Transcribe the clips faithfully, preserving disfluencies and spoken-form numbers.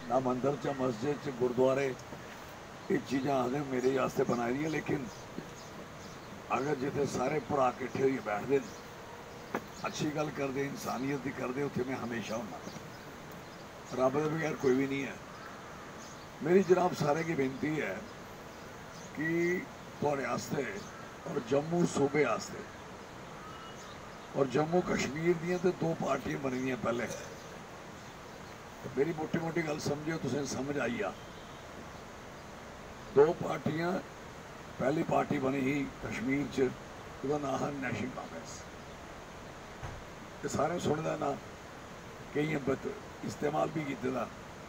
ना मंदिर च मस्जिद च गुरुद्वारे ये चीज़ां आखदे मेरे वास्ते बनाई दी, लेकिन अगर जिथे सारे भरा किट्ठे होइए बैठते अच्छी गल करते इंसानियत की करते उत्थे मैं हमेशा होना। रब के बगैर कोई भी नहीं है। मेरी जनाब सारे की बेनती है कि थोड़े आस्ते और जम्मू सूबे आस्ते और जम्मू कश्मीर दियां तो दो पार्टियां बनी दियां पहले। मेरी मोटी मोटी गल समझो, तुसें समझ आई आ। दो पार्टियां, पहली पार्टी बनी ही कश्मीर च, उसका नाम है नेशनल कांग्रेस। ये सारे सुनदा ना, कई इस्तेमाल भी किया।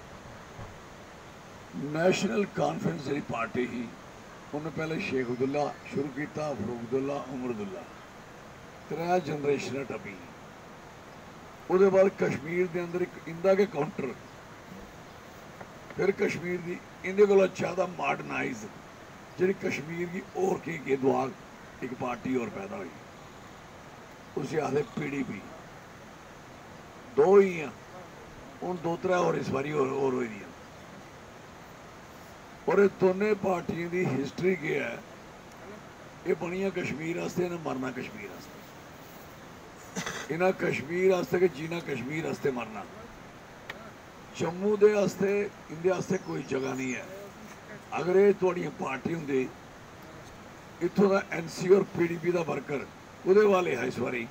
नेशनल कॉन्फ्रेंस जी पार्टी ही उन्हें पहले शेख अब्दुल्ला शुरू किया, फरूक अब्दुल्ला, उमर अब्दुल्ला, त्रै जनरेशन टपी। उसके बाद कश्मीर के अंदर एक इंदा के काउंटर, फिर कश्मीर की इंदे को ज़्यादा मॉडर्नाइज जी कश्मीर की और की के दुआ एक पार्टी और पैदा हुई, उसे आखते पी डी पी। दो ही हैं हूँ, दो त्रै और इस बारी और और हुई दियां। और ये दोनों पार्टियों की हिस्टरी क्या है, ये बनिया कश्मीर वास्ते, इन्हें मरना कश्मीर वास्ते। इन्हें कश्मीर वास्ते कि जीना कश्मीर वास्ते, मरना जम्मू दे वास्ते, इंदे वास्ते कोई जगह नहीं है। अगर ये थोड़ी पार्टी होंगी, इतों का एन सी और पी डी पी का वर्कर वो वाले है इस बारी।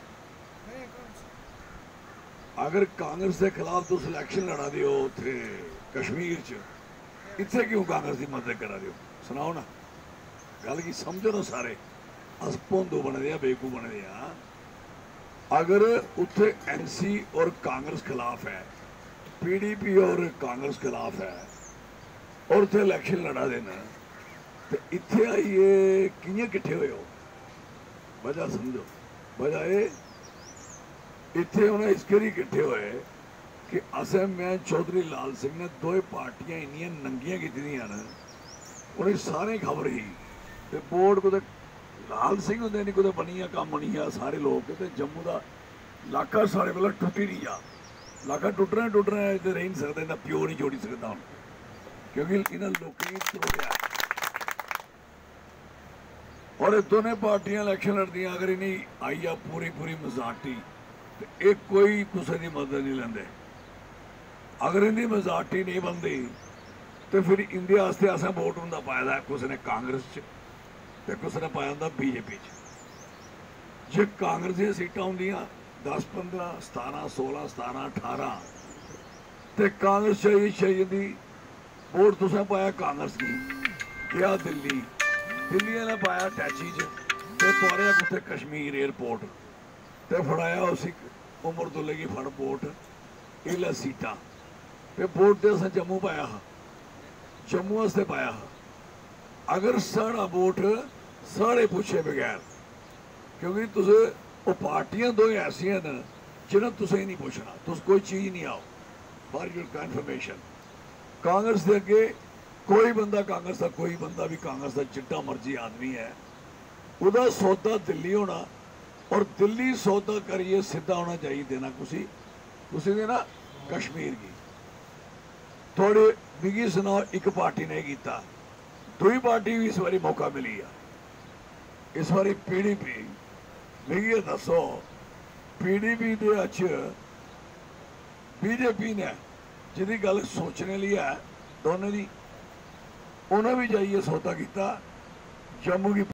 अगर कांग्रेस के खिलाफ तुम इलैक्शन लड़ा दो उथे कश्मीर च, इतने क्यों कांग्रेस की मदद करा दो? सुनाओ ना, गल की समझो ना सारे। अस भोंदू बने दे, बेवकूफ बने दे। अगर उत्थे एन सी और कांग्रेस खिलाफ है, पी डी पी और कांग्रेस खिलाफ है, और उत्थे इलैक्शन लड़ा देना, तो इत्थे आइए कियां किट्ठे होए हो? वजह समझो। वजह ये इत्थे उन्हें इस करी किट्ठे होए कि असें मैं चौधरी लाल सिंह ने दो पार्टियां इन्नियां नंगियां कीतियां न, उन्हें सारे खबर ही ते बोर्ड को लाल सिंह होंदे नहीं कुछ बनिया काम नहीं है। सारे लोग तो जम्मू का इलाका सारे वाला टुटी नहीं जा, इलाका टुटना टुटना है, तो रही नहीं सकता, इन्हें प्यो नहीं जोड़ी सकता हूँ, क्योंकि इन्हें लोगों ने तोड़िया। और दोनों पार्टियां इलैक्शन लड़दियां, अगर इन्हें आई आ पूरी पूरी मजाटी, तो एक कोई किसी की मदद नहीं लेंदे। अगर इनकी मजाटी नहीं बनती तो फिर इंदे वास्ते असें वोट होंदा पाया था, किसी ने कांग्रेस च ते किसी ने पाया होंदा बीजेपी च। जे कांग्रेस दी सीटां होंदियां दस पंद्रह सतारह सोलह सतारह अठारह, तो कांग्रेस चाहिए चाहिए दी वोट तुसें पाया कांग्रेस की, गया दिल्ली, दिल्ली ने पाया टैची च, ते तुआरेआ कुत्थे कश्मीर एयरपोर्ट, ते फड़ाया उसी उमर अब्दुल्ले की फड़ वोट, इला सीटा ते वोट तो असें जम्मू पाया हा, जम्मू वास्ते पाया हा। अगर साढ़ा वोट साढ़े पुछे बगैर, क्योंकि तुस वो पार्टियां दो ऐसियां न जिन्हें तुसें ही नहीं पुछना, तुस कोई चीज़ नहीं आओ। फॉर योर कन्फर्मेशन, कांग्रेस के अगे कोई बंदा, कांग्रेस का कोई बंदा भी, कांग्रेस का जिड्डा मर्जी आदमी है, वह सौदा दिल्ली होना, और दिल्ली सौदा करिए सीधा होना चाहिए देना कुछ कुछ देना कश्मीर की। थोड़े मिगी सुनाओ, एक पार्टी ने किया, दुई पार्टी भी इस बारी मौका मिली है। इस बारी पी डी पी, मिगी दसो पी डी पी के अच बीजेपी ने जिहदी गल सोचने लिए है दोनों की, उन्हें भी जाइए सौदा किया जम्मू की